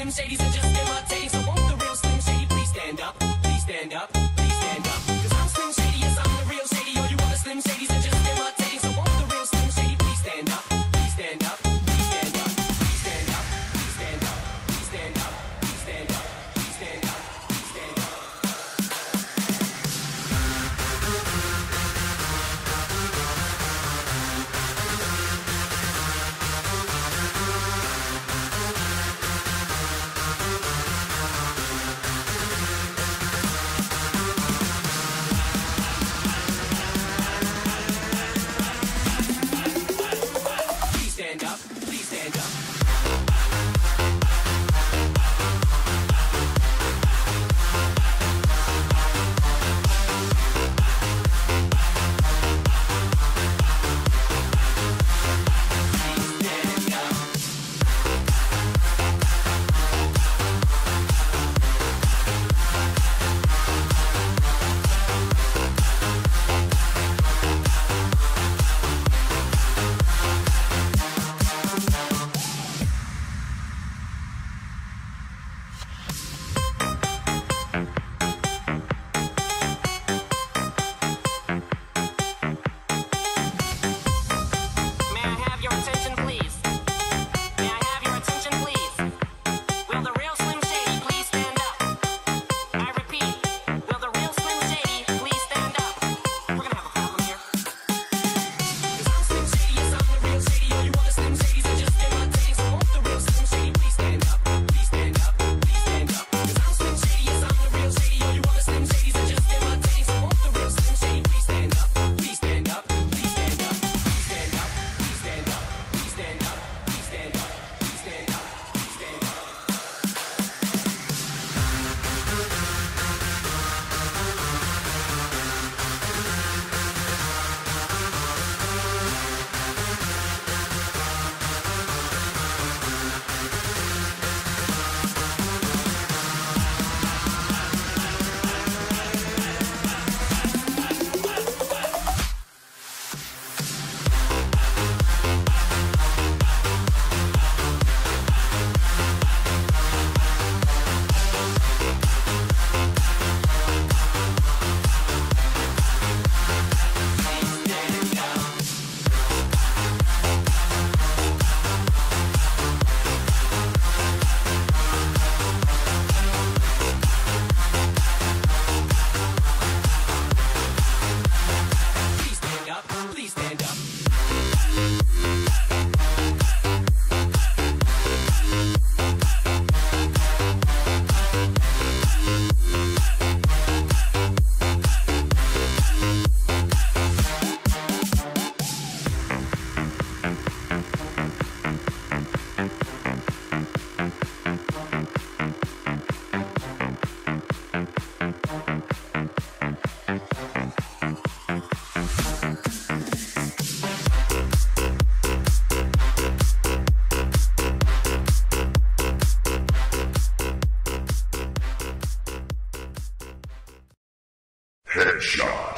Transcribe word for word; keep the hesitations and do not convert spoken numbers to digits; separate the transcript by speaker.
Speaker 1: Slim Shadys are just imitating. So won't the real Slim Shady please stand up? Please stand up, please stand up. Cause I'm Slim Shady, yes, I'm the real Shady. All you other Slim Shadys are just imitating. So won't the real Slim Shady please stand up? Please stand up, please stand up, please stand up, please stand up, please stand up, please stand up, please stand up, please stand up. Please stand up, please stand up. May I have your attention, please? May I have your attention, please? Will the real Slim Shady please stand up? I repeat, will the real Slim Shady please stand up? We're gonna have a problem here. Cause I'm Slim Shady, yes, I'm the real Shady. All you other Slim Shadys are just imitating. So won't the real Slim Shady please stand up? Please stand up, please stand up. Cause I'm Slim Shady, yes, I'm the real Shady. All you other Slim Shadys are just imitating. So won't the real Slim Shady please stand up? Please stand up, please stand up, please stand up, please stand up, please stand up, please stand up, please stand up, please stand up. Please stand up, please stand up.
Speaker 2: Headshot.